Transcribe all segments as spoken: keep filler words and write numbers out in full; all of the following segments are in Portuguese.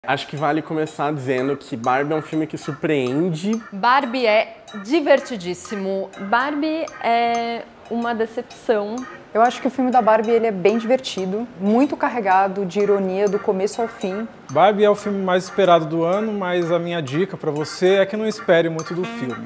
Acho que vale começar dizendo que Barbie é um filme que surpreende. Barbie é divertidíssimo. Barbie é uma decepção. Eu acho que o filme da Barbie ele é bem divertido, muito carregado de ironia do começo ao fim. Barbie é o filme mais esperado do ano, mas a minha dica pra você é que não espere muito do filme.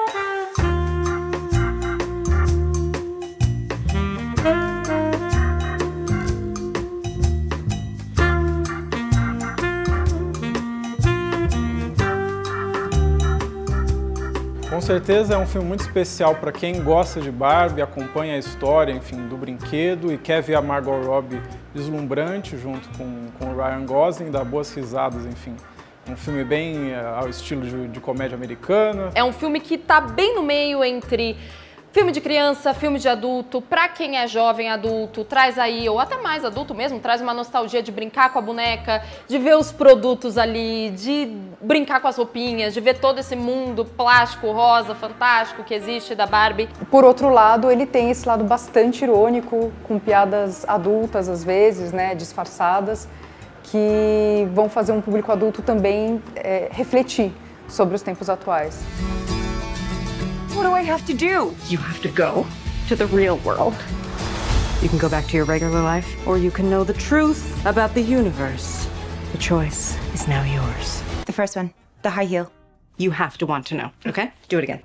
Com certeza é um filme muito especial para quem gosta de Barbie, acompanha a história, enfim, do brinquedo e quer ver a Margot Robbie deslumbrante junto com, com o Ryan Gosling, dar boas risadas, enfim. Um filme bem uh, ao estilo de, de comédia americana. É um filme que tá bem no meio entre filme de criança, filme de adulto, pra quem é jovem adulto, traz aí, ou até mais adulto mesmo, traz uma nostalgia de brincar com a boneca, de ver os produtos ali, de brincar com as roupinhas, de ver todo esse mundo plástico, rosa, fantástico que existe da Barbie. Por outro lado, ele tem esse lado bastante irônico, com piadas adultas às vezes, né, disfarçadas, que vão fazer um público adulto também é, refletir sobre os tempos atuais. What do I have to do? You have to go to the real world. You can go back to your regular life, or you can know the truth about the universe. The choice is now yours. The first one, the high heel. You have to want to know, okay? Do it again.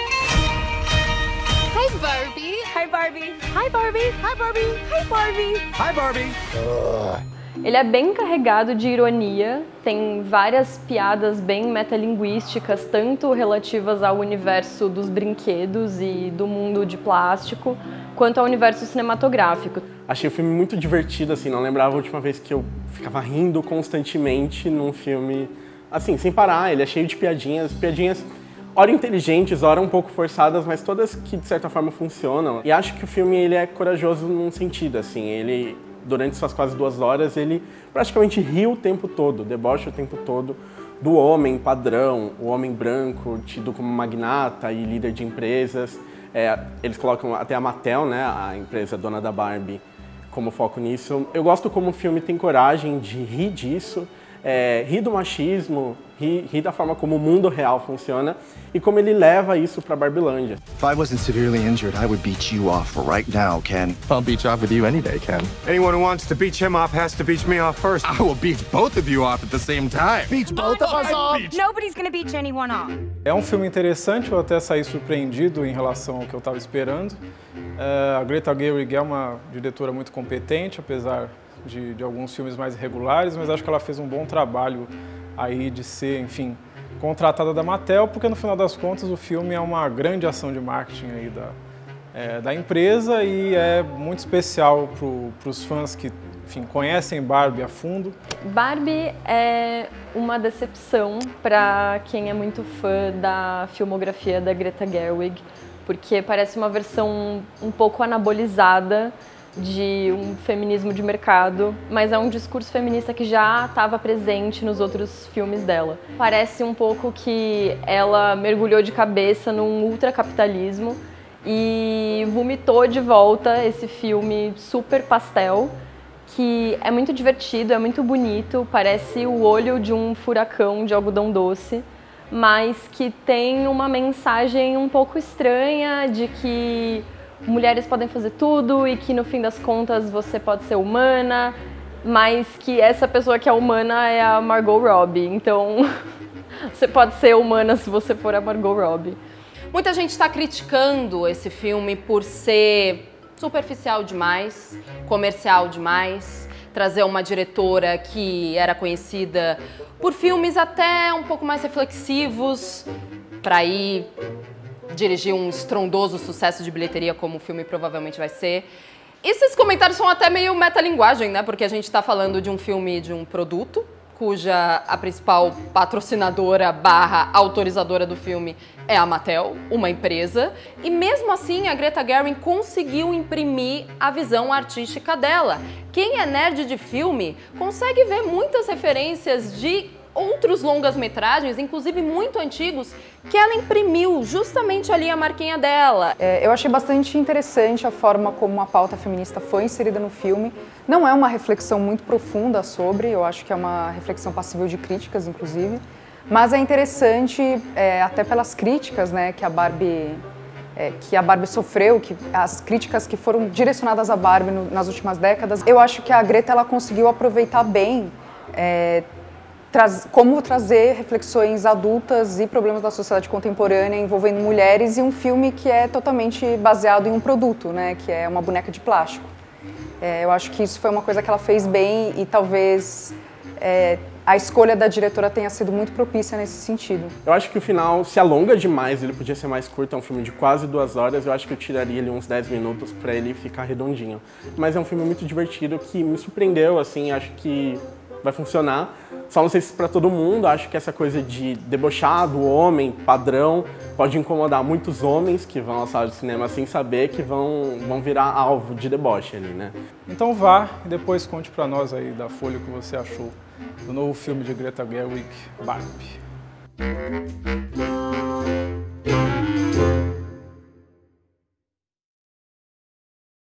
Hi, Barbie. Hi, Barbie. Hi, Barbie. Hi, Barbie. Hi, Barbie. Hi, Barbie. Uh. Ele é bem carregado de ironia, tem várias piadas bem metalinguísticas, tanto relativas ao universo dos brinquedos e do mundo de plástico, quanto ao universo cinematográfico. Achei o filme muito divertido, assim, não lembrava a última vez que eu ficava rindo constantemente num filme, assim, sem parar. Ele é cheio de piadinhas, piadinhas ora inteligentes, ora um pouco forçadas, mas todas que de certa forma funcionam. E acho que o filme ele é corajoso num sentido, assim, ele... Durante suas quase duas horas, ele praticamente ri o tempo todo, debocha o tempo todo do homem padrão, o homem branco, tido como magnata e líder de empresas. É, eles colocam até a Mattel, né, a empresa dona da Barbie, como foco nisso. Eu gosto como o filme tem coragem de rir disso, é, rir do machismo, rir, rir da forma como o mundo real funciona e como ele leva isso para Barbilândia. If I wasn't severely injured, I would beat you off right now, Ken. I'll beat you off with you any day, Ken. Anyone who wants to beat him off has to beat me off first. I will beat both of you off at the same time. Beat both of us off? Nobody's gonna beat anyone off. É um filme interessante, eu até saí surpreendido em relação ao que eu estava esperando. É, a Greta Gerwig é uma diretora muito competente, apesar de, de alguns filmes mais irregulares, mas acho que ela fez um bom trabalho aí de ser, enfim, contratada da Mattel, porque no final das contas o filme é uma grande ação de marketing aí da, é, da empresa e é muito especial para os fãs que, enfim, conhecem Barbie a fundo. Barbie é uma decepção para quem é muito fã da filmografia da Greta Gerwig, porque parece uma versão um pouco anabolizada de um feminismo de mercado, mas é um discurso feminista que já estava presente nos outros filmes dela. Parece um pouco que ela mergulhou de cabeça num ultracapitalismo e vomitou de volta esse filme super pastel, que é muito divertido, é muito bonito, parece o olho de um furacão de algodão doce, mas que tem uma mensagem um pouco estranha de que mulheres podem fazer tudo e que no fim das contas você pode ser humana, mas que essa pessoa que é humana é a Margot Robbie. Então, você pode ser humana se você for a Margot Robbie. Muita gente está criticando esse filme por ser superficial demais, comercial demais, trazer uma diretora que era conhecida por filmes até um pouco mais reflexivos, para ir dirigir um estrondoso sucesso de bilheteria como o filme provavelmente vai ser. Esses comentários são até meio metalinguagem, né? Porque a gente está falando de um filme, de um produto, cuja a principal patrocinadora barra autorizadora do filme é a Mattel, uma empresa. E mesmo assim, a Greta Gerwig conseguiu imprimir a visão artística dela. Quem é nerd de filme consegue ver muitas referências de outros longas-metragens, inclusive muito antigos, que ela imprimiu justamente ali a marquinha dela. É, eu achei bastante interessante a forma como a pauta feminista foi inserida no filme. Não é uma reflexão muito profunda sobre, eu acho que é uma reflexão passível de críticas, inclusive. Mas é interessante, é, até pelas críticas, né, que a Barbie... É, que a Barbie sofreu, que as críticas que foram direcionadas à Barbie no, nas últimas décadas. Eu acho que a Greta ela conseguiu aproveitar bem é, traz, como trazer reflexões adultas e problemas da sociedade contemporânea envolvendo mulheres em um filme que é totalmente baseado em um produto, né, que é uma boneca de plástico. É, eu acho que isso foi uma coisa que ela fez bem e talvez é, a escolha da diretora tenha sido muito propícia nesse sentido. Eu acho que o final se alonga demais, ele podia ser mais curto, é um filme de quase duas horas, eu acho que eu tiraria ele uns dez minutos pra ele ficar redondinho. Mas é um filme muito divertido, que me surpreendeu, assim, acho que vai funcionar. Só não sei se pra todo mundo, acho que essa coisa de debochar do homem, padrão, pode incomodar muitos homens que vão à sala de cinema sem saber que vão, vão virar alvo de deboche ali, né? Então vá e depois conte pra nós aí da Folha o que você achou do novo filme de Greta Gerwig, Barbie.